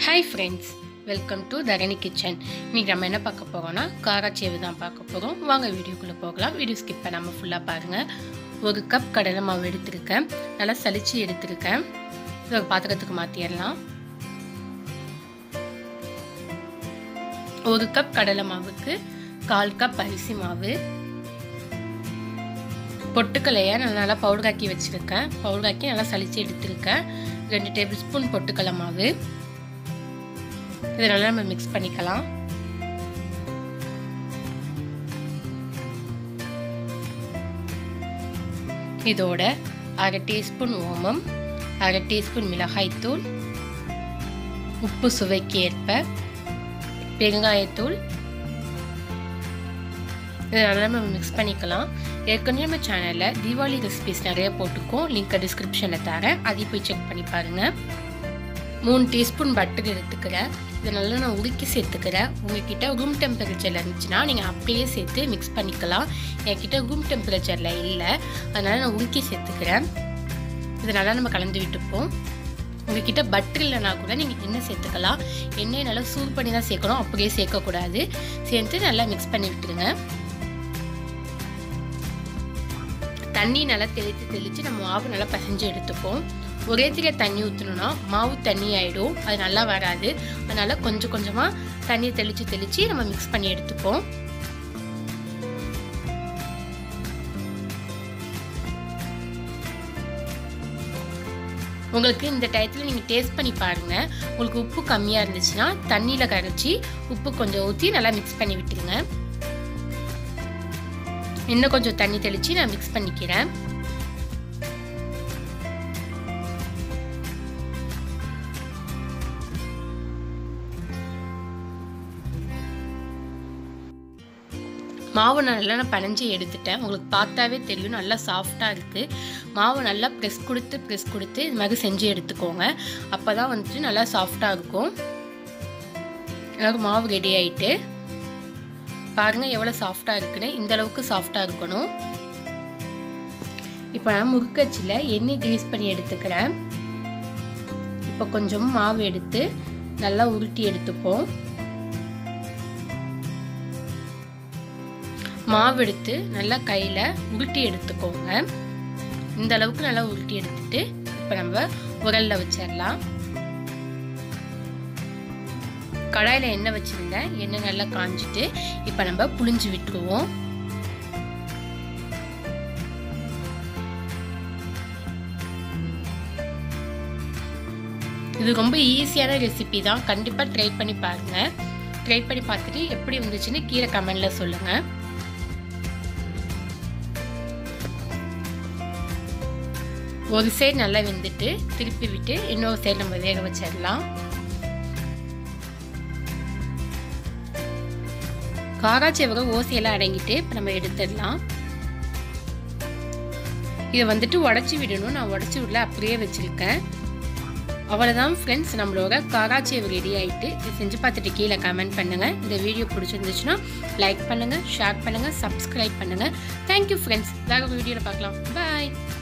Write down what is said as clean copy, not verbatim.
Hi friends, welcome to Dharani Kitchen. இன்னைக்கு நம்ம என்ன பார்க்க போறோம்னா காராச்சேவு தான் பார்க்க போறோம். வாங்க வீடியோக்குள்ள போகலாம். வீடியோ ஸ்கிப் பண்ணாம ஃபுல்லா பாருங்க. ஒரு கப் கடலை மாவு எடுத்துருக்கேன். நல்லா சலிச்சு எடுத்துருக்கேன். இத பாத்திரத்துக்கு மாத்திரலாம். ஒரு கப் கடலை மாவுக்கு 1/4 கப் அரிசி மாவு. பொட்டுக்கலையை நல்லா பவுடர் ஆக்கி வச்சிருக்கேன். பவுடர் ஆக்கி நல்லா சலிச்சு எடுத்துருக்கேன். 2 டேபிள் ஸ்பூன் பொட்டுக்கலை மாவு. இதை நல்லா நம்ம மிக்ஸ் பண்ணிக்கலாம். இதோட 1/2 டீஸ்பூன் ஓமம், 1/2 டீஸ்பூன் மிளகாய்த்தூள், உப்பு சுவைக்கு ஏற்ப, பெருங்காயத்தூள். இதை நல்லா நம்ம மிக்ஸ் பண்ணிக்கலாம். ஏற்கனவே நம்ம சேனலில் தீபாவளி ரெசிபிஸ் நிறைய போட்டுக்கோம். லிங்க்கை டிஸ்கிரிப்ஷனில் தரேன். அதையும் போய் செக் பண்ணி பாருங்கள். 3 டீஸ்பூன் பட்டர் எடுத்துக்கிறேன். இதை நல்லா நான் உருக்கி சேர்த்துக்கிறேன். உங்ககிட்ட ரூம் டெம்பரேச்சரில் இருந்துச்சுன்னா நீங்கள் அப்படியே சேர்த்து மிக்ஸ் பண்ணிக்கலாம். என்கிட்ட ரூம் டெம்பரேச்சரில் இல்லை, அதனால் நான் உருக்கி சேர்த்துக்கிறேன். இதை நல்லா நம்ம கலந்து விட்டுப்போம். உங்ககிட்ட பட்டர் இல்லைனா கூட நீங்கள் எண்ணெய் சேர்த்துக்கலாம். எண்ணெய் நல்லா சூடு பண்ணி தான் சேர்க்கணும், அப்படியே சேர்க்கக்கூடாது. சேர்த்து நல்லா மிக்ஸ் பண்ணி விட்டுருங்க. தண்ணி நல்லா தெளித்து நம்ம மாவு நல்லா பசைஞ்சு எடுத்துப்போம். ஒரே தீர தண்ணி ஊற்றணும்னா மாவு தண்ணி ஆகிடும், அது நல்லா வராது. அதனால் கொஞ்சம் கொஞ்சமாக தண்ணி தெளித்து நம்ம மிக்ஸ் பண்ணி எடுத்துப்போம். உங்களுக்கு இந்த டயத்தில் நீங்கள் டேஸ்ட் பண்ணி பாருங்கள். உங்களுக்கு உப்பு கம்மியாக இருந்துச்சுன்னா தண்ணியில் கரைச்சி உப்பு கொஞ்சம் ஊற்றி நல்லா மிக்ஸ் பண்ணி விட்டுருங்க. இன்னும் கொஞ்சம் தண்ணி தெளித்து நான் மிக்ஸ் பண்ணிக்கிறேன். மாவு நல்லா நான் பனைஞ்சி எடுத்துட்டேன். உங்களுக்கு பார்த்தாவே தெரியும், நல்லா சாஃப்டாக இருக்குது. மாவு நல்லா ப்ரெஸ் கொடுத்து இது மாதிரி செஞ்சு எடுத்துக்கோங்க. அப்போ தான் வந்துட்டு நல்லா சாஃப்டாக இருக்கும். எனக்கு மாவு ரெடி ஆகிட்டு பாருங்கள் எவ்வளோ சாஃப்டாக இருக்குன்னு. இந்த அளவுக்கு சாஃப்டாக இருக்கணும். இப்போ நான் முறுக்கச்சில் எண்ணெய் கிரீஸ் பண்ணி எடுத்துக்கிறேன். இப்போ கொஞ்சம் மாவு எடுத்து நல்லா உருட்டி எடுத்துப்போம். மாவு எடுத்து நல்லா கையில் உருட்டி எடுத்துக்கோங்க. இந்த அளவுக்கு நல்லா உருட்டி எடுத்துட்டு இப்போ நம்ம உரலில் வச்சிடலாம். கடாயில் எண்ணெய் வச்சுருந்தேன். எண்ணெய் நல்லா காஞ்சிட்டு இப்போ நம்ம புளிஞ்சு விட்டுருவோம். இது ரொம்ப ஈஸியான ரெசிபி தான். கண்டிப்பாக ட்ரை பண்ணி பாருங்கள். ட்ரை பண்ணி பார்த்துட்டு எப்படி வந்துச்சுன்னு கீழே கமெண்டில் சொல்லுங்கள். ஒரு சைடு நல்லா வெந்துட்டு திருப்பி விட்டு இன்னொரு சைடு நம்ம வேக வச்சிடலாம். காராச்சேவக ஓசையெல்லாம் அடங்கிட்டு இப்போ நம்ம எடுத்துடலாம். இதை வந்துட்டு உடச்சி விடணும். நான் உடச்சி விடல, அப்படியே வச்சுருக்கேன். அவ்வளோதான் ஃப்ரெண்ட்ஸ், நம்மளோட காராச்சேவு ரெடி ஆகிட்டு. இது செஞ்சு பார்த்துட்டு கீழே கமெண்ட் பண்ணுங்கள். இந்த வீடியோ பிடிச்சிருந்துச்சுன்னா லைக் பண்ணுங்கள், ஷேர் பண்ணுங்கள், சப்ஸ்கிரைப் பண்ணுங்கள். Thank you friends. வேறு ஒரு வீடியோவில் பார்க்கலாம். பாய்.